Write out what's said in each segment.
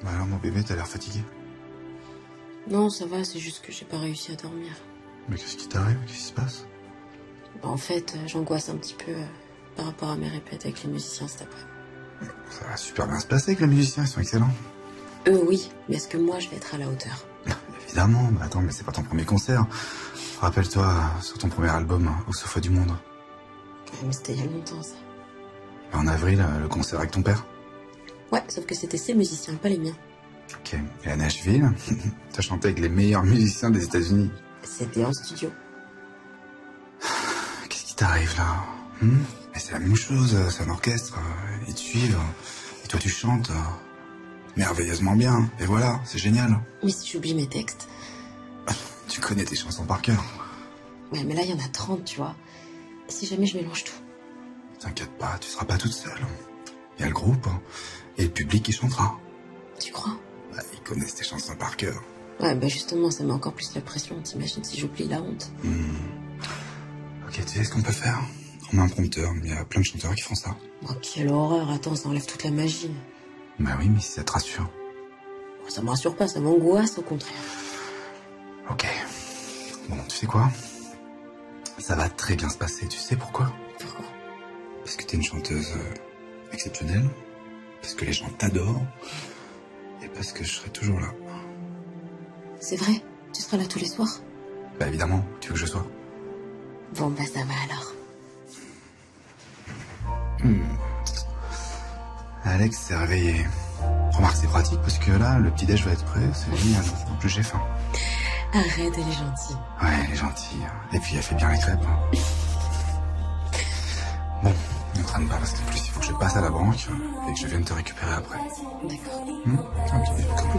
Bah alors mon bébé, t'as l'air fatigué. Non, ça va, c'est juste que j'ai pas réussi à dormir. Mais qu'est-ce qui t'arrive? Qu'est-ce qui se passe? Bah, en fait, j'angoisse un petit peu par rapport à mes répètes avec les musiciens cet après. Ça va super bien se passer avec les musiciens, ils sont excellents. Eux, oui, mais est-ce que moi, je vais être à la hauteur? Évidemment, mais attends, mais c'est pas ton premier concert. Rappelle-toi, sur ton premier album, Au Sofa du Monde. Ouais, mais c'était il y a longtemps, ça. En avril, le concert avec ton père. Ouais, sauf que c'était ses musiciens, pas les miens. Ok, et à Nashville, t'as chanté avec les meilleurs musiciens des États-Unis. C'était en studio. Qu'est-ce qui t'arrive là? Mais c'est la même chose, c'est un orchestre, ils te suivent, et toi tu chantes merveilleusement bien, et voilà, c'est génial. Mais si j'oublie mes textes... Tu connais tes chansons par cœur. Ouais, mais là, il y en a 30, tu vois. Et si jamais je mélange tout? T'inquiète pas, tu seras pas toute seule. Il y a le groupe, et le public qui chantera. Tu crois? Bah, ils connaissent tes chansons par cœur. Ouais, bah justement, ça met encore plus la pression. T'imagines si j'oublie la honte? Ok, tu sais ce qu'on peut faire? On met un prompteur, il y a plein de chanteurs qui font ça. Oh, quelle horreur, attends, ça enlève toute la magie. Bah oui, mais si ça te rassure. Oh, ça me rassure pas, ça m'angoisse, au contraire. Ok. Bon, tu sais quoi? Ça va très bien se passer, tu sais pourquoi? Pourquoi? Parce que t'es une chanteuse exceptionnelle, parce que les gens t'adorent, et parce que je serai toujours là. C'est vrai? Tu seras là tous les soirs? Bah évidemment, tu veux que je sois. Bon, bah ça va alors. Alex s'est réveillé. Remarque, c'est pratique parce que là, le petit-déj va être prêt, c'est génial. En plus, j'ai faim. Arrête, elle est gentille. Ouais, elle est gentille. Et puis, elle fait bien les crêpes. Bon, ne traîne pas parce qu'en plus, il faut que je passe à la banque et que je vienne te récupérer après. D'accord. Ok.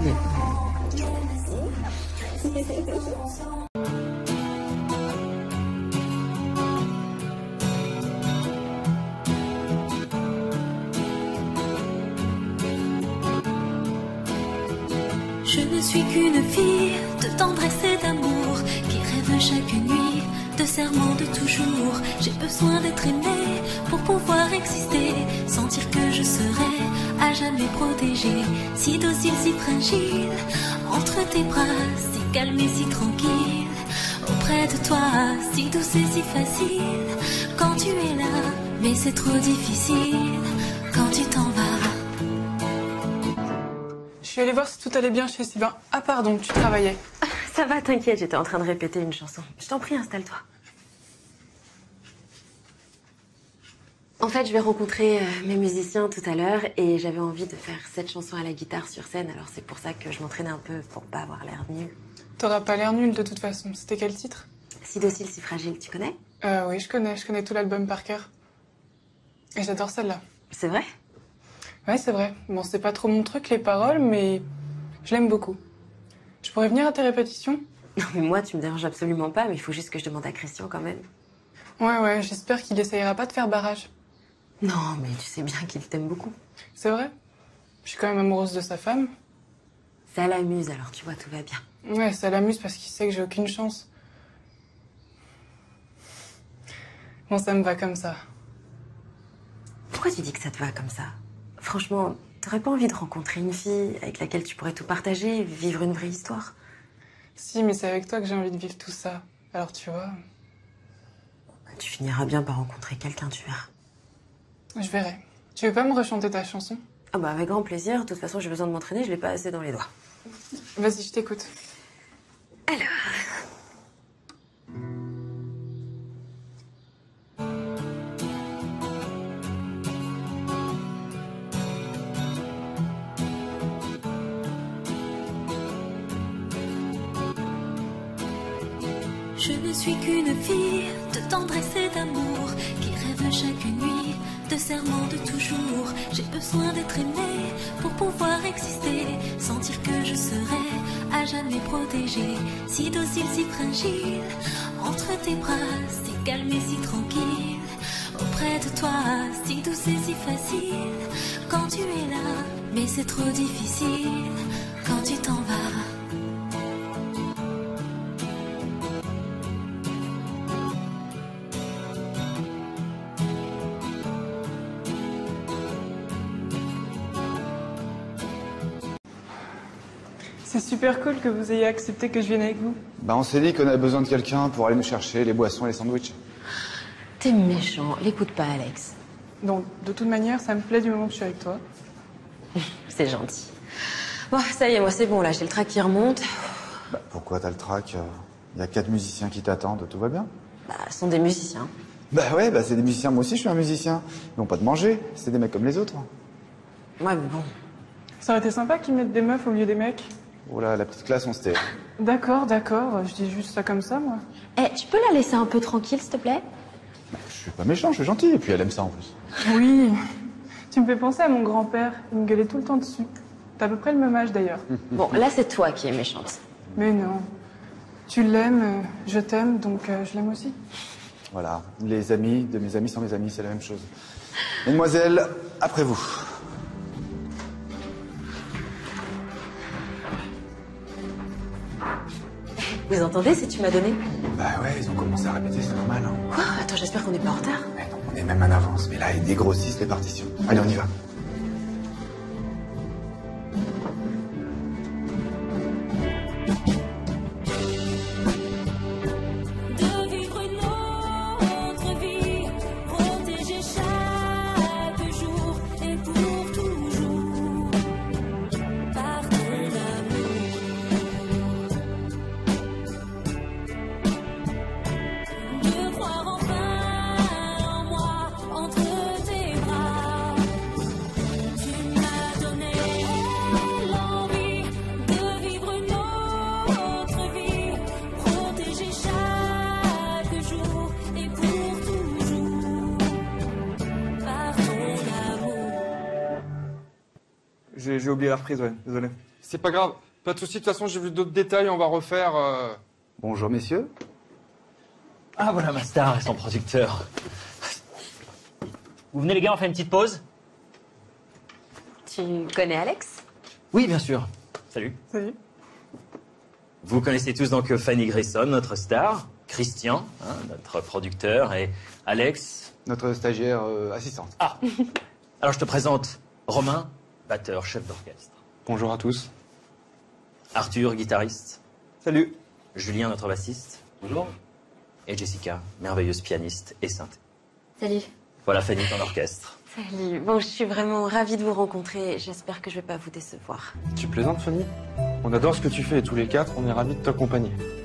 Je ne suis qu'une fille de tendresse et d'amour qui rêve chaque nuit de serments de toujours. J'ai besoin d'être aimée pour pouvoir exister, sentir que je serai à jamais protégée, si docile, si fragile, entre tes bras, si calme et si tranquille, auprès de toi, si douce et si facile, quand tu es là, mais c'est trop difficile, quand tu t'en vas. Je suis allée voir si tout allait bien chez Sylvain. Ah pardon, tu travaillais. Ça va, t'inquiète, j'étais en train de répéter une chanson. Je t'en prie, installe-toi. En fait, je vais rencontrer mes musiciens tout à l'heure et j'avais envie de faire cette chanson à la guitare sur scène, alors c'est pour ça que je m'entraînais un peu pour pas avoir l'air nul. T'auras pas l'air nul de toute façon. C'était quel titre? Si docile, si fragile, tu connais? Oui, je connais tout l'album par cœur. Et j'adore celle-là. C'est vrai? Ouais, c'est vrai. Bon, c'est pas trop mon truc, les paroles, mais je l'aime beaucoup. Je pourrais venir à tes répétitions? Non, mais moi, tu me déranges absolument pas, mais il faut juste que je demande à Christian quand même. Ouais, j'espère qu'il essayera pas de faire barrage. Non, mais tu sais bien qu'il t'aime beaucoup. C'est vrai? Je suis quand même amoureuse de sa femme. Ça l'amuse, alors tu vois, tout va bien. Ouais, ça l'amuse parce qu'il sait que j'ai aucune chance. Bon, ça me va comme ça. Pourquoi tu dis que ça te va comme ça? Franchement, t'aurais pas envie de rencontrer une fille avec laquelle tu pourrais tout partager, vivre une vraie histoire? Si, mais c'est avec toi que j'ai envie de vivre tout ça. Alors tu vois... Tu finiras bien par rencontrer quelqu'un, tu verras. Je verrai. Tu veux pas me rechanter ta chanson? Ah bah avec grand plaisir, de toute façon j'ai besoin de m'entraîner, je l'ai pas assez dans les doigts. Vas-y, je t'écoute. Alors... Je ne suis qu'une fille de tendresse et d'amour qui rêve chaque nuit de serments de toujours. J'ai besoin d'être aimée pour pouvoir exister, sentir que je serai à jamais protégée, si docile, si fragile, entre tes bras, si calme et si tranquille, auprès de toi, si douce et si facile, quand tu es là, mais c'est trop difficile, quand tu t'en vas. C'est super cool que vous ayez accepté que je vienne avec vous. Bah, on s'est dit qu'on avait besoin de quelqu'un pour aller nous chercher les boissons et les sandwichs. T'es méchant, l'écoute pas, Alex. Donc, de toute manière, ça me plaît du moment que je suis avec toi. C'est gentil. Bon, ça y est, moi c'est bon, là, j'ai le trac qui remonte. Bah, pourquoi t'as le trac? Il y a 4 musiciens qui t'attendent, tout va bien? Bah, ce sont des musiciens. Bah ouais, bah c'est des musiciens, moi aussi je suis un musicien. Ils n'ont pas de manger, c'est des mecs comme les autres. Ouais, mais bon. Ça aurait été sympa qu'ils mettent des meufs au lieu des mecs. Oh là, la petite classe, on se tait. D'accord, je dis juste ça comme ça, moi. Eh, tu peux la laisser un peu tranquille, s'il te plaît? Bah, je suis pas méchant, je suis gentil, et puis elle aime ça en plus. Oui, tu me fais penser à mon grand-père. Il me gueulait tout le temps dessus. T'as à peu près le même âge, d'ailleurs. Bon, là, c'est toi qui es méchante. Mais non. Tu l'aimes, je t'aime, donc je l'aime aussi. Voilà, les amis de mes amis sont mes amis, c'est la même chose. Mesdemoiselles, après vous. Vous entendez si tu m'as donné? Bah ouais, ils ont commencé à répéter, c'est normal. Hein. Quoi? Attends, j'espère qu'on n'est pas en retard. Mais non, on est même en avance, mais là, ils dégrossissent les partitions. Allez, on y va. De vivre une autre vie, protéger chaque jour et pour toujours par ton amour. De croire enfin en moi entre tes bras. Tu m'as donné l'envie de vivre une autre vie, protéger chaque jour et pour toujours par ton amour. J'ai oublié la reprise, ouais, désolé. C'est pas grave, pas de soucis, de toute façon j'ai vu d'autres détails, on va refaire... Bonjour, messieurs. Ah voilà ma star et son producteur. Vous venez les gars, on fait une petite pause? Tu connais Alex? Oui, bien sûr. Salut. Salut. Vous connaissez tous donc Fanny Grayson, notre star, Christian, hein, notre producteur, et Alex. Notre stagiaire assistante. Ah. Alors je te présente Romain, batteur, chef d'orchestre. Bonjour à tous. Arthur, guitariste. Salut. Julien, notre bassiste. Bonjour. Et Jessica, merveilleuse pianiste et synthé. Salut. Voilà Fanny, ton orchestre. Salut. Bon, je suis vraiment ravie de vous rencontrer. J'espère que je vais pas vous décevoir. Tu plaisantes, Fanny? On adore ce que tu fais et tous les quatre, on est ravis de t'accompagner.